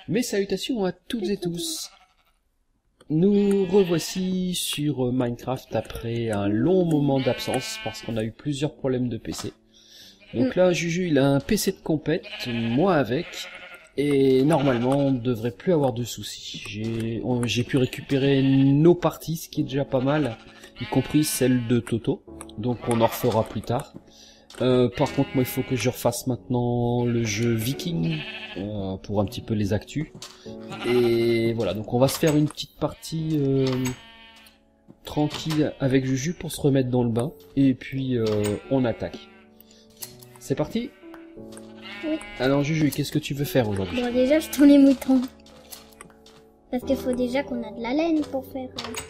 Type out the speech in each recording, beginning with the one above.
Mes salutations à toutes et tous. Nous revoici sur Minecraft après un long moment d'absence parce qu'on a eu plusieurs problèmes de PC. Donc là, Juju, il a un PC de compète, moi avec, et normalement, on ne devrait plus avoir de soucis. J'ai pu récupérer nos parties, ce qui est déjà pas mal, y compris celle de Toto, donc on en refera plus tard. Par contre, moi, il faut que je refasse maintenant le jeu Viking pour un petit peu les actus. Et voilà, donc on va se faire une petite partie tranquille avec Juju pour se remettre dans le bain. Et puis, on attaque. C'est parti? Oui. Alors Juju, qu'est-ce que tu veux faire aujourd'hui? Bon, déjà, je tourne les moutons. Parce qu'il faut déjà qu'on a de la laine pour faire...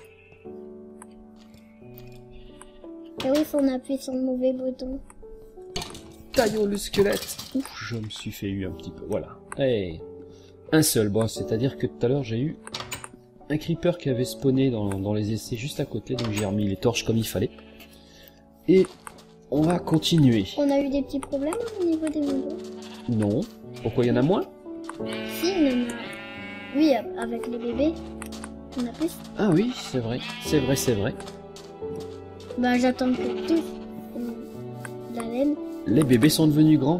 Et oui, il faut appuyer sur le mauvais bouton. Taillons le squelette. Ouf, je me suis fait eu un petit peu, voilà. Hey. Un seul, bon, c'est-à-dire que tout à l'heure j'ai eu un creeper qui avait spawné dans les essais juste à côté, donc j'ai remis les torches comme il fallait. Et on va continuer. On a eu des petits problèmes au niveau des moutons? Non. Pourquoi il y en a moins? Si, il y en a... Oui, avec les bébés, on a plus. Ah oui, c'est vrai, c'est vrai, c'est vrai. Bah, j'attends que tous de la laine. Les bébés sont devenus grands.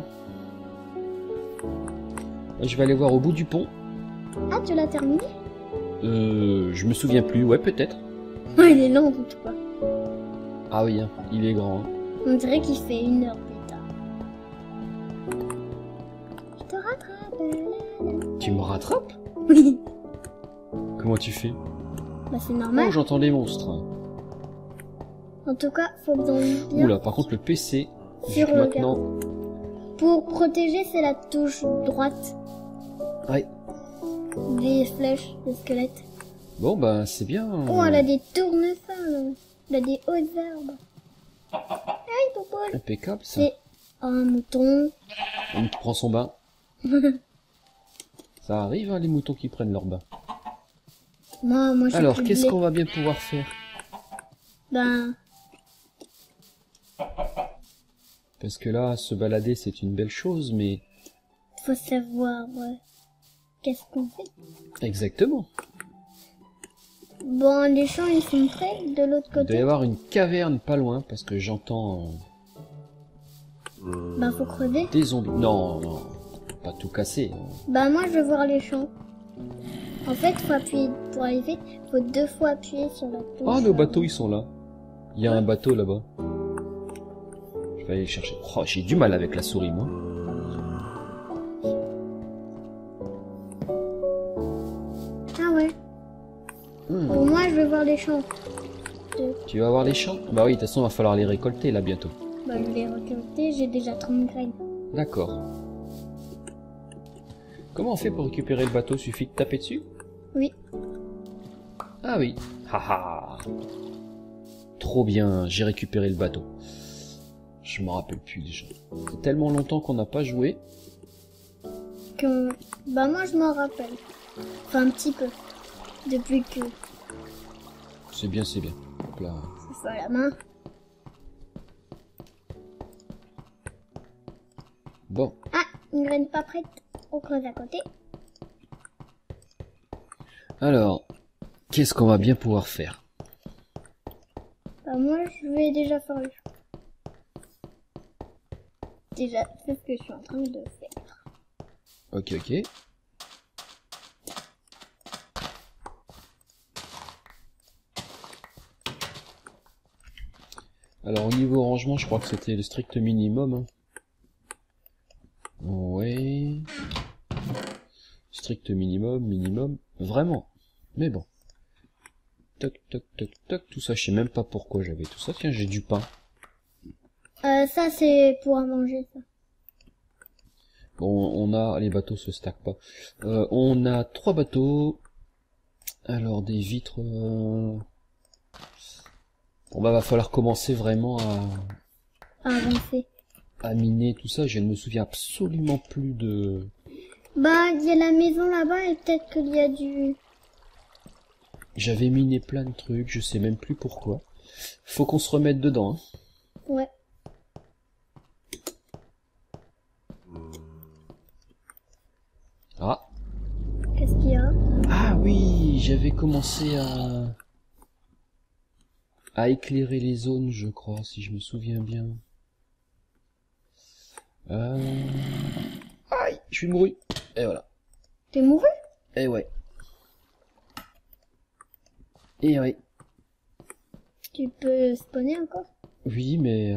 Je vais aller voir au bout du pont. Ah, tu l'as terminé? Je me souviens plus, ouais, peut-être. Oh, il est long, toi. Ah oui, hein, il est grand. Hein. On dirait qu'il fait 1 heure plus tard. Je te rattrape. Tu me rattrapes? Oui. Comment tu fais? Bah, c'est normal. Oh, j'entends des monstres. En tout cas, faut que dans bien... Oula, par contre, le PC, Sur le maintenant... Pour protéger, c'est la touche droite. Ouais. Des flèches, des squelettes. Bon, bah, c'est bien. Oh, elle a des tournesols. Elle a des hautes herbes. Aïe, Popol. Impeccable, ça. C'est un mouton. On prend son bain. Ça arrive, hein, les moutons qui prennent leur bain. Moi, je Alors, suis qu'est-ce blé. qu'on va bien pouvoir faire? Ben, Parce que là, se balader, c'est une belle chose, mais... faut savoir qu'est-ce qu'on fait. Exactement. Bon, les champs, ils sont prêts de l'autre Il doit y côté. avoir une caverne pas loin, parce que j'entends Ben, faut creuser. des zombies. Non, non, pas tout casser. Ben, moi, je veux voir les champs. En fait, faut appuyer, pour aller vite, faut 2 fois appuyer sur la touche. Ah, nos bateaux, ils sont là. Il y a un bateau là-bas. Je vais aller le chercher. Oh, j'ai du mal avec la souris, moi. Ah ouais. Au moins, je veux voir les champs. Tu vas voir les champs? Bah oui, de toute façon, il va falloir les récolter là bientôt. Bah, je vais récolter, j'ai déjà 30 graines. D'accord. Comment on fait pour récupérer le bateau? Suffit de taper dessus? Oui. Ah oui. Haha. Trop bien, j'ai récupéré le bateau. Je me rappelle plus déjà. C'est tellement longtemps qu'on n'a pas joué. Bah, moi, je m'en rappelle. Enfin, un petit peu. Depuis que C'est bien, c'est bien. Hop là. je fais à la main. Bon. Ah, une graine pas prête. On creuse à côté. Alors, qu'est-ce qu'on va bien pouvoir faire? Bah, moi, je vais déjà faire le champ. Déjà, c'est ce que je suis en train de faire. Ok, ok. Alors, au niveau rangement, je crois que c'était le strict minimum. Hein. Ouais. Strict minimum. Vraiment. Mais bon. Toc, toc, toc, toc. Tout ça, je sais même pas pourquoi j'avais tout ça. Tiens, j'ai du pain. Ça, c'est pour à manger, ça. Bon, on a... Les bateaux se stackent pas. On a 3 bateaux. Alors, des vitres... Bon, bah, va falloir commencer vraiment À avancer. à miner tout ça. Je ne me souviens absolument plus de... Bah, il y a la maison là-bas et peut-être qu'il y a du... J'avais miné plein de trucs, je sais même plus pourquoi. Faut qu'on se remette dedans, hein. Ouais. Ah. j'avais commencé à éclairer les zones, je crois, si je me souviens bien. Aïe, je suis mouru. Et voilà. T'es mouru? Et ouais. Et ouais. Tu peux spawner encore? Oui, mais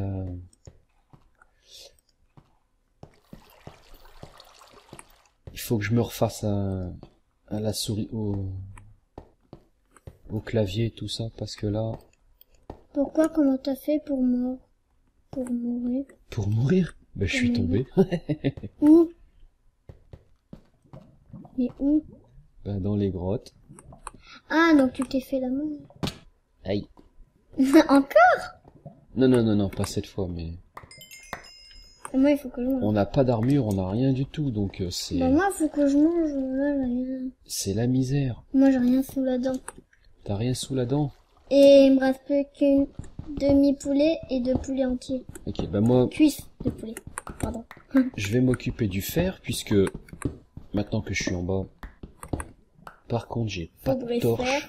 il faut que je me refasse à la souris, au clavier et tout ça, parce que là... Pourquoi? Comment t'as fait pour mourir? Pour mourir? Ben, je suis tombé. Où? Mais où? Ben, dans les grottes. Ah, donc tu t'es fait la main. Aïe. Encore? Non, non, non, non, pas cette fois, mais... Et moi, il faut que je mange. On n'a pas d'armure, on n'a rien du tout, donc c'est... Bah, moi, il faut que je mange. Là, j'ai rien. C'est la misère. Moi, j'ai rien sous la dent. T'as rien sous la dent? Et il me reste plus qu'une demi-poulet et 2 poulets entiers. Ok, bah moi, Cuisse de poulet. Pardon. je vais m'occuper du fer, puisque... Maintenant que je suis en bas... Par contre, j'ai pas de Faudrait torche. faire.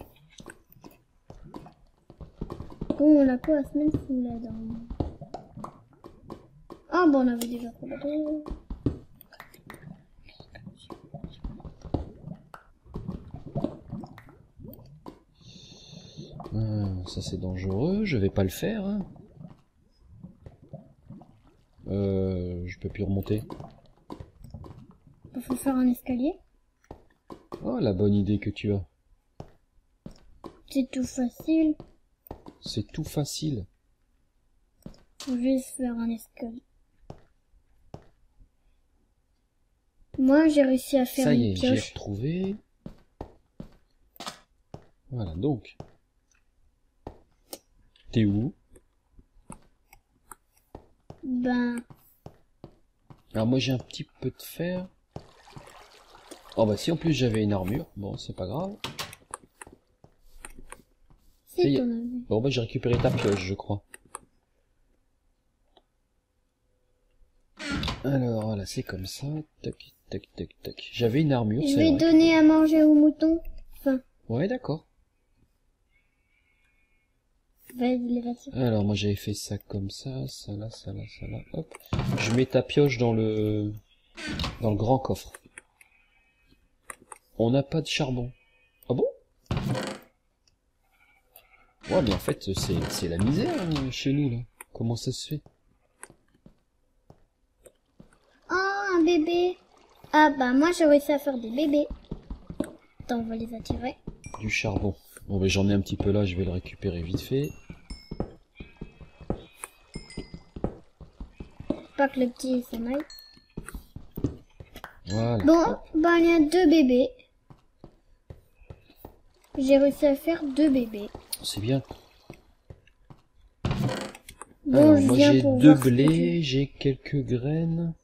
Bon, on a quoi à se mettre sous la dent? Ah, bon, on avait déjà fait la dent. Ça c'est dangereux, je vais pas le faire. Hein. Je peux plus remonter. Il faut faire un escalier. Oh, la bonne idée que tu as. C'est tout facile. C'est tout facile. Faut juste faire un escalier. Moi, j'ai réussi à faire Ça y une est, j'ai pioche. retrouvé. Voilà, donc. T'es où? Ben, Alors moi j'ai un petit peu de fer. Oh bah si en plus j'avais une armure, bon c'est pas grave. Ça y si est. t'en avais. Bon bah j'ai récupéré ta pioche je crois. Alors voilà c'est comme ça, tac tac tac tac. J'avais une armure, Je c'est vais vrai. donner à manger aux moutons. Enfin, Ouais d'accord. vas-y, vas-y. Alors moi j'avais fait ça comme ça, ça là, ça là, ça là, hop. Je mets ta pioche dans le grand coffre. On n'a pas de charbon. Ah bon? Ouais mais en fait c'est la misère hein, chez nous là. Comment ça se fait? Oh, un bébé. Ah bah, moi, j'ai réussi à faire des bébés. Attends, on va les attirer. Du charbon. Bon ben j'en ai un petit peu là, je vais le récupérer vite fait. Pas que le petit s'en aille. Voilà. Bon, bah, il y a 2 bébés. J'ai réussi à faire 2 bébés. C'est bien. Bon, Alors, je moi viens j'ai pour 2 voir ce que blés, j'ai quelques graines.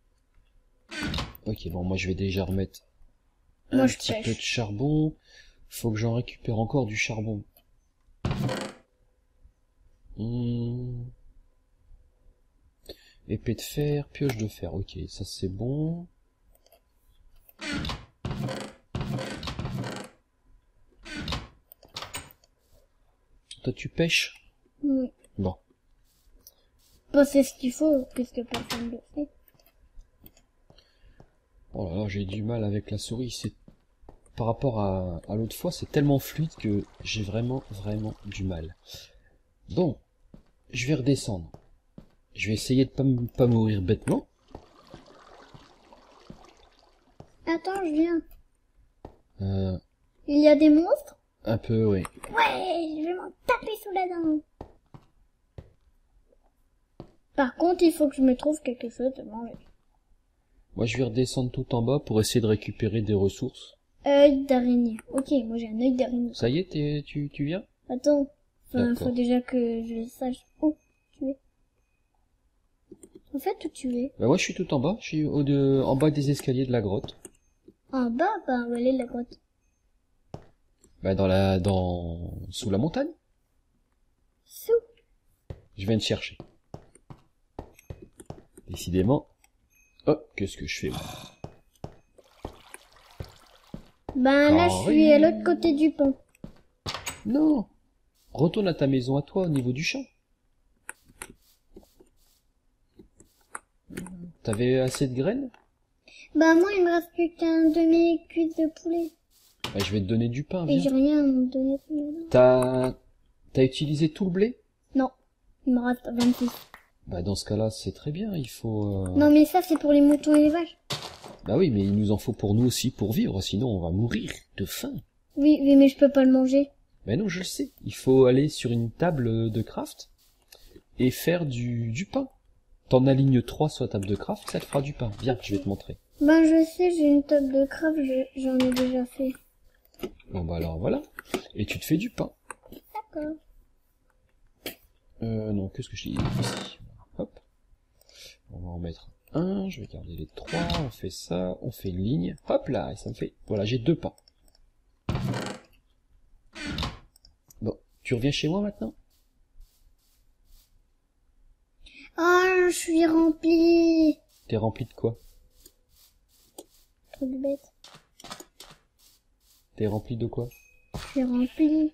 Ok, bon, moi je vais déjà remettre Moi, un je petit pêche. peu de charbon. Faut que j'en récupère encore du charbon. Épée de fer, pioche de fer. Ok, ça c'est bon. Toi tu pêches? Oui. Bon. Bah, c'est ce qu'il faut, puisque personne ne le fait. Oh là là, j'ai du mal avec la souris. C'est par rapport à l'autre fois, c'est tellement fluide que j'ai vraiment du mal. Bon, je vais redescendre. Je vais essayer de pas mourir bêtement. Attends, je viens. Euh, Il y a des monstres? un peu, oui. Ouais, je vais m'en taper sous la dent. Par contre, il faut que je me trouve quelque chose de manger. Moi, je vais redescendre tout en bas pour essayer de récupérer des ressources. Œil d'araignée. Ok, moi j'ai un œil d'araignée. Ça y est, tu viens? Attends, D'accord. faut déjà que je sache où tu es. En fait, où tu es? Bah, moi, je suis tout en bas. Je suis en bas des escaliers de la grotte. En bas, bah, où elle est la grotte? Bah, sous la montagne. Sous. Je viens de chercher. Décidément. Oh, qu'est-ce que je fais, moi? Ben là, je suis à l'autre côté du pont. Non. Retourne à ta maison à toi, au niveau du champ. T'avais assez de graines? Bah moi, il me reste plus qu'un demi-cuisse de poulet. Bah, je vais te donner du pain, Et j'ai viens. rien à me donner. T'as utilisé tout le blé? Non, il me reste 26. Bah, dans ce cas-là, c'est très bien, il faut... Non, mais ça, c'est pour les moutons et les vaches. Bah oui, mais il nous en faut pour nous aussi pour vivre, sinon on va mourir de faim. Oui, oui, mais je peux pas le manger. Ben non, je le sais. Il faut aller sur une table de craft et faire du pain. T'en alignes 3 sur la table de craft, ça te fera du pain. Viens, je vais te montrer. Ben je sais, j'ai une table de craft, j'en ai déjà fait. Bon bah alors voilà. Et tu te fais du pain. D'accord. Non, qu'est-ce que je dis ici? Hop. On va en mettre un, je vais garder les 3, on fait ça, on fait une ligne. Hop là, et ça me fait... Voilà, j'ai 2 pains. Bon, tu reviens chez moi maintenant? Ah, je suis remplie. T'es rempli de quoi? Truc bête. T'es rempli de quoi? Je suis remplie.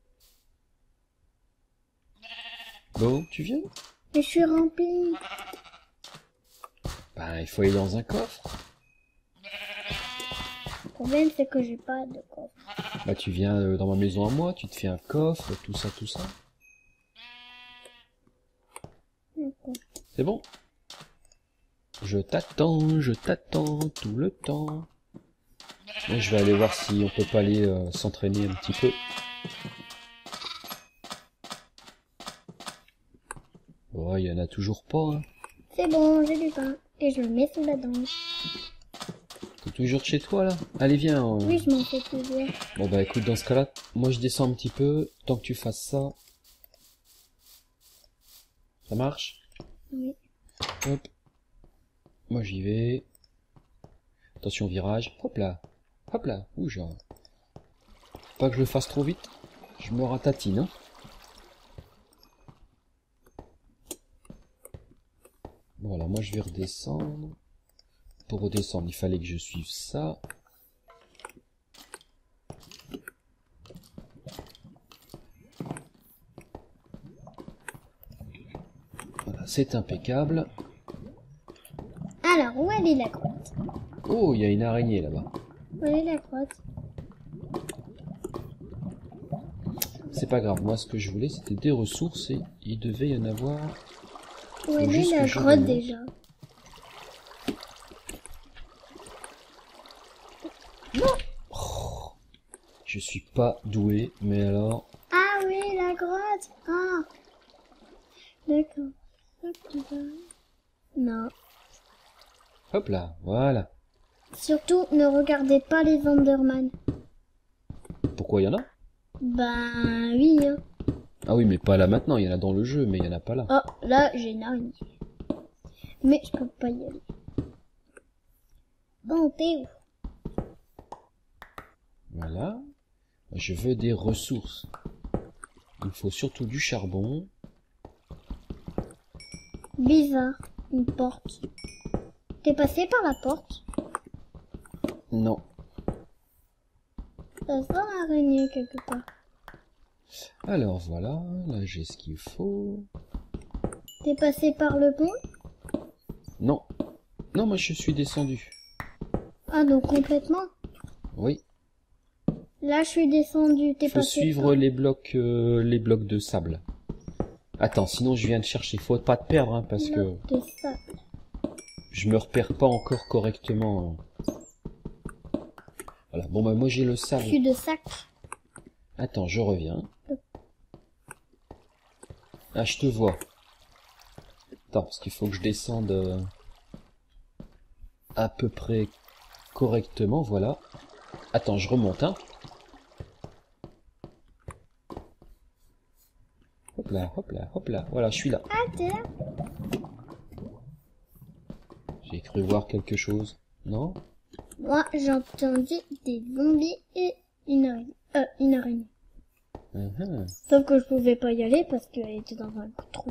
Bon, tu viens? Mais je suis remplie. Ben, il faut aller dans un coffre. Le problème, c'est que j'ai pas de coffre. Bah tu viens dans ma maison à moi, tu te fais un coffre, tout ça, tout ça. D'accord. C'est bon? Je t'attends tout le temps. Moi, je vais aller voir si on peut pas aller s'entraîner un petit peu. Oh, il y en a toujours pas, hein. C'est bon, j'ai du pain. Et je le mets sous la dent. T'es toujours chez toi, là? Allez, viens. Oui, je m'en fais plusieurs. Bon, bah écoute, dans ce cas-là, moi je descends un petit peu, tant que tu fasses ça. Ça marche? Oui. Hop. Moi j'y vais. Attention virage. Hop là. Hop là. Ouh, genre. Faut pas que je le fasse trop vite. Je me ratatine, hein. Voilà, moi je vais redescendre. Pour redescendre, il fallait que je suive ça. Voilà, c'est impeccable. Alors, où elle est la grotte? Oh, il y a une araignée là-bas. Où elle est la grotte? C'est pas grave, moi ce que je voulais c'était des ressources et il devait y en avoir. Où elle est juste la que je grotte remonte. déjà? Je suis pas doué, mais alors... Ah oui, la grotte. Ah. D'accord. Hop, tu vas. Non. Hop là, voilà. Surtout, ne regardez pas les Enderman. Pourquoi il y en a? Ben oui, hein. Ah oui, mais pas là maintenant, il y en a dans le jeu, mais il y en a pas là. Oh, là, j'ai une araignée. Mais je peux pas y aller. Bon, t'es où? Voilà. Je veux des ressources. Il me faut surtout du charbon. Bizarre. Une porte. T'es passé par la porte? Non. Ça sent l'araignée quelque part. Alors voilà, là j'ai ce qu'il faut. T'es passé par le pont? Non. Non, moi je suis descendu. Ah, donc complètement? Oui. Là, je suis descendu. T'es Faut passé suivre les blocs de sable. Attends, sinon je viens de chercher. Faut pas te perdre, hein, parce que de ça. je me repère pas encore correctement. Voilà. Bon bah moi j'ai le Je sable. suis de sac. Attends, je reviens. Ah, je te vois. Attends, parce qu'il faut que je descende à peu près correctement, voilà. Attends, je remonte, hein. Hop là, hop là, hop là. Voilà, je suis là. Ah, t'es là? J'ai cru voir quelque chose. Non? Moi, j'ai entendu des zombies et une araignée. Sauf que je pouvais pas y aller parce qu'elle était dans un trou.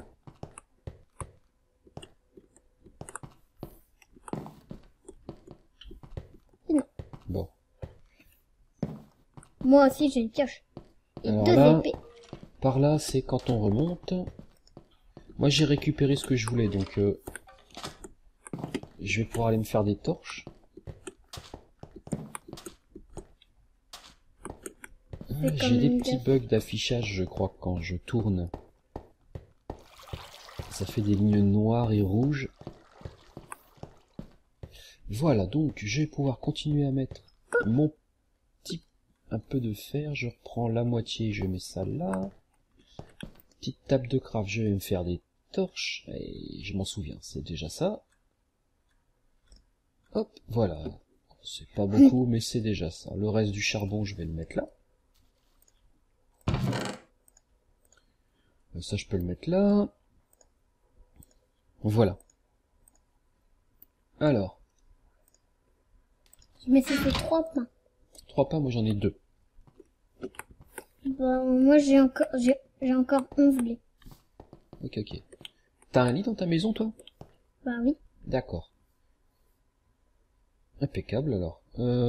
Non. Bon. Moi aussi, j'ai une pioche. Et Alors 2 là, épées. par là, c'est quand on remonte. Moi, j'ai récupéré ce que je voulais, donc je vais pouvoir aller me faire des torches. J'ai des petits bugs d'affichage, je crois, quand je tourne. Ça fait des lignes noires et rouges. Voilà, donc je vais pouvoir continuer à mettre mon petit un peu de fer. Je reprends la moitié, je mets ça là. Petite table de craft, je vais me faire des torches. Et je m'en souviens, c'est déjà ça. Hop, voilà. C'est pas beaucoup, mais c'est déjà ça. Le reste du charbon, je vais le mettre là. Ça, je peux le mettre là. Voilà. Alors. Mais ça fait 3 pains. 3 pains, moi j'en ai 2. Bah, moi, j'ai encore 11 blés. Ok. T'as un lit dans ta maison, toi? Bah oui. D'accord. Impeccable, alors.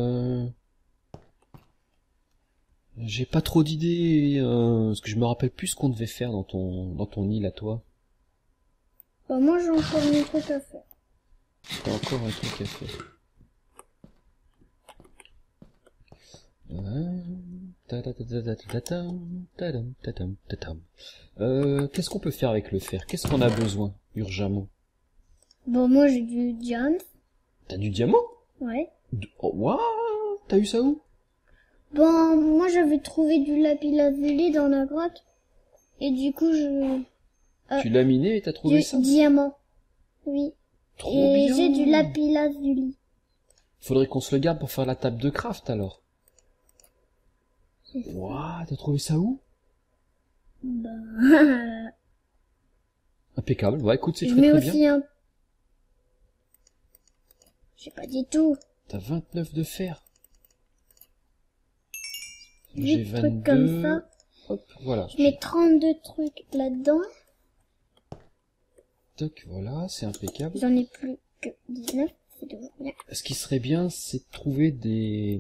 J'ai pas trop d'idées, parce que je me rappelle plus ce qu'on devait faire dans ton île à toi. Bah moi, j'ai encore un truc à faire. T'as encore un truc à faire. Qu'est-ce qu'on peut faire avec le fer? Qu'est-ce qu'on a besoin, urgemment? Bon, moi, j'ai du diamant. T'as du diamant? Ouais. Oh, waouh! T'as eu ça où? Bon, moi, j'avais trouvé du lapis-lazuli dans la grotte. Et du coup, Tu l'as miné et t'as trouvé ça? Du diamant. Oui. Trop et bien! j'ai du lapis-lazuli. Faudrait qu'on se le garde pour faire la table de craft, alors. Waouh, t'as trouvé ça où? Bah... Impeccable. Ouais, écoute, c'est Je très mets très aussi bien. un... J'ai pas dit tout. T'as 29 de fer. 8 J'ai trucs 22. comme ça. Hop, voilà. Je mets 32 trucs là-dedans. Toc, voilà, c'est impeccable. J'en ai plus que 19. C'est toujours bien. Ce qui serait bien, c'est de trouver des...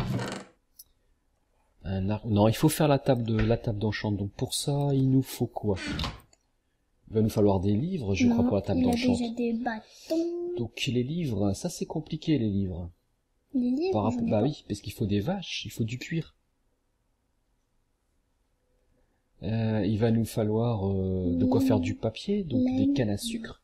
Non, il faut faire la table d'enchant. Donc pour ça, il nous faut quoi? Il va nous falloir des livres, je crois, pour la table d'enchant. Il a déjà des bâtons. Donc les livres, ça c'est compliqué, les livres. Les livres, Bah oui, parce qu'il faut des vaches, il faut du cuir. Il va nous falloir de quoi faire du papier, donc des cannes à sucre.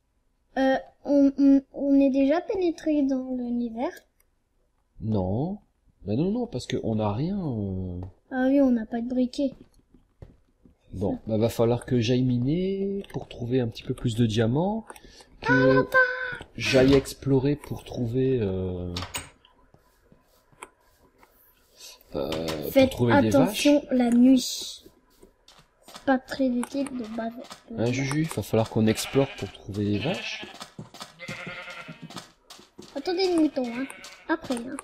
On est déjà pénétré dans l'univers. Non. Bah non, parce que on n'a rien. Ah oui, on n'a pas de briquet. Bon, bah va falloir que j'aille miner pour trouver un petit peu plus de diamants, que j'aille explorer pour trouver Faites pour trouver des vaches. attention la nuit. C'est pas très utile de base. Hein, Juju, il va falloir qu'on explore pour trouver des vaches. Attendez les moutons, hein. Après, hein.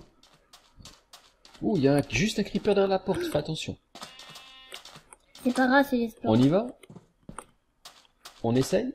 Ouh, il y a juste un creeper derrière la porte, fais attention. C'est pas grave, c'est l'exploration. On y va? On essaye?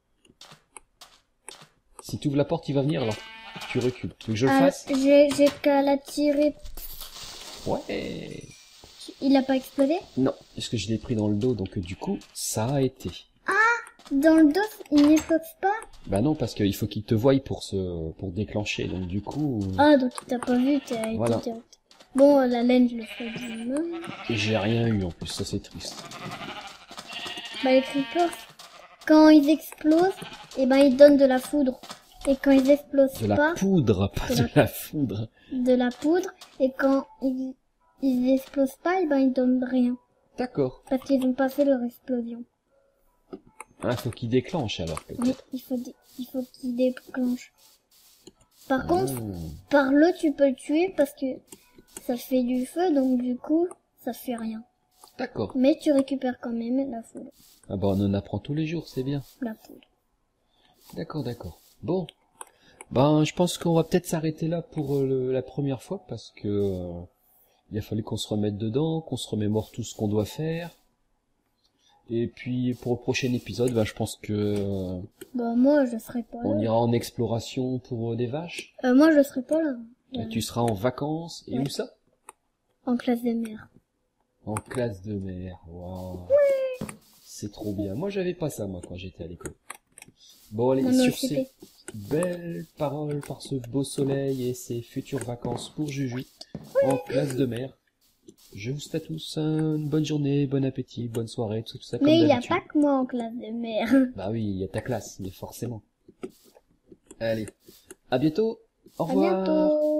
Si tu ouvres la porte, il va venir, alors tu recules. Tu veux que je le fasse? J'ai qu'à la tirer. Ouais. Il a pas explosé? Non, parce que je l'ai pris dans le dos, donc du coup, ça a été. Dans le dos, il n'explose pas? Bah non, parce qu'il faut qu'il te voie pour déclencher, donc du coup... Ah, donc il t'a pas vu, t'as Voilà. été direct. Bon, la laine, je le fais du même. J'ai rien eu en plus, ça c'est triste. Bah, les creepers, quand ils explosent, et ben ils donnent de la foudre. Et quand ils explosent De la pas, poudre, pas de la foudre. de la poudre. Et quand ils explosent pas, et ben ils donnent rien. D'accord. Parce qu'ils ont pas fait leur explosion. Ah, faut qu'il déclenche alors Oui, peut-être. il faut qu'ils déclenchent. Par contre, Ah. par l'eau, tu peux le tuer parce que ça fait du feu, donc du coup, ça fait rien. D'accord. Mais tu récupères quand même la foudre. Ah bah on en apprend tous les jours, c'est bien. La poudre. D'accord. Bon. Ben, je pense qu'on va peut-être s'arrêter là pour la première fois parce que il a fallu qu'on se remette dedans, qu'on se remémore tout ce qu'on doit faire. Et puis pour le prochain épisode, ben, je pense que Bah moi, je serai pas on là. ira en exploration pour des vaches. Moi, je serai pas là. Tu seras en vacances. Et Ouais. où ça? En classe de mer. En classe de mer, waouh. C'est trop bien. Moi, j'avais pas ça, moi, quand j'étais à l'école. Bon, allez, Non, non, sur ces belles paroles par ce beau soleil et ces futures vacances pour Juju, en classe de mer, je vous souhaite à tous une bonne journée, bon appétit, bonne soirée, tout ça comme Mais il n'y a d'habitude. pas que moi en classe de mer. Bah oui, il y a ta classe, mais forcément. Allez, à bientôt, au À revoir. bientôt.